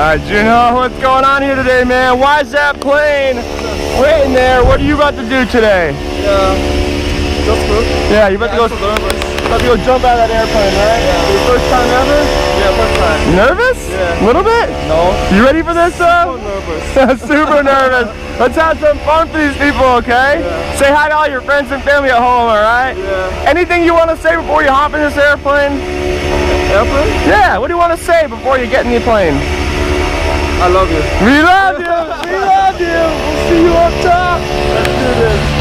Alright, Junho, what's going on here today, man? Why is that plane waiting there? What are you about to do today? Yeah, just good. Yeah, you about to go jump out of that airplane, right? Yeah. Your first time ever? Yeah, first time. Nervous? Yeah. A little bit? No. You ready for this, though? Super nervous. Super nervous. Let's have some fun for these people, okay? Yeah. Say hi to all your friends and family at home, alright? Yeah. Anything you want to say before you hop in this airplane? Airplane? Yeah, what do you want to say before you get in the plane? I love you. We love you! We love you! We'll see you up top! Let's do this.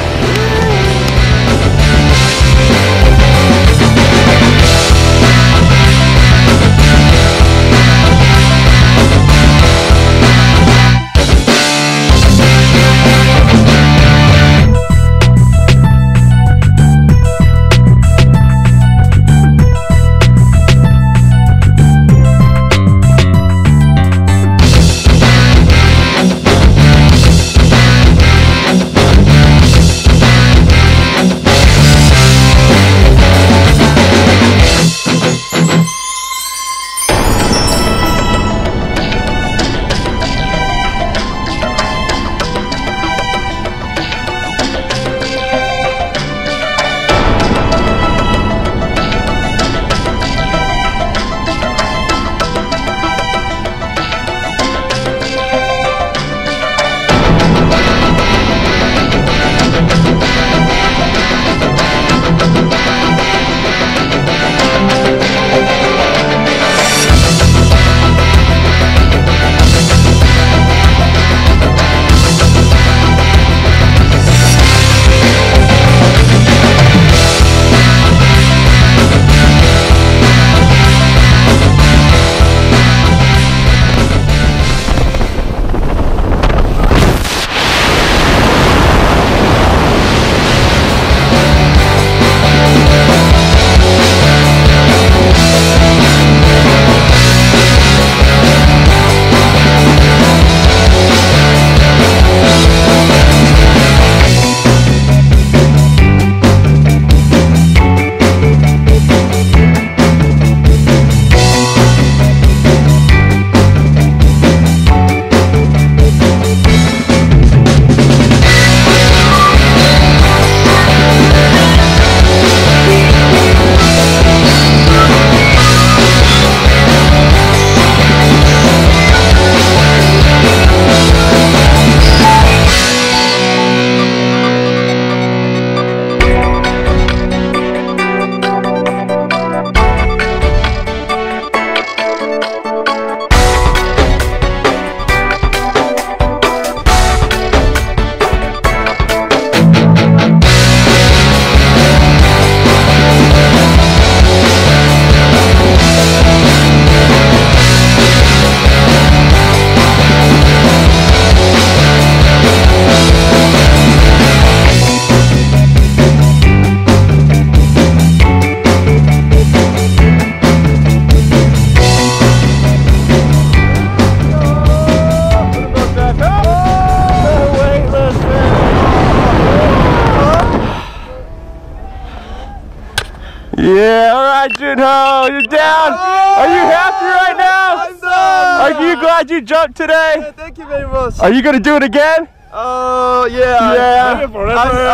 Yeah, alright, Junho, you're down. Are you happy right now? I'm done. Are you glad you jumped today? Yeah, thank you very much. Are you going to do it again? Oh, yeah. Yeah.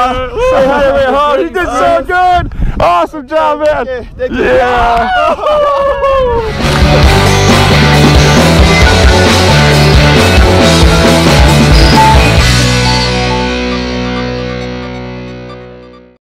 Say hi to me at home. You did so good. Awesome job, man. Thank you. Yeah.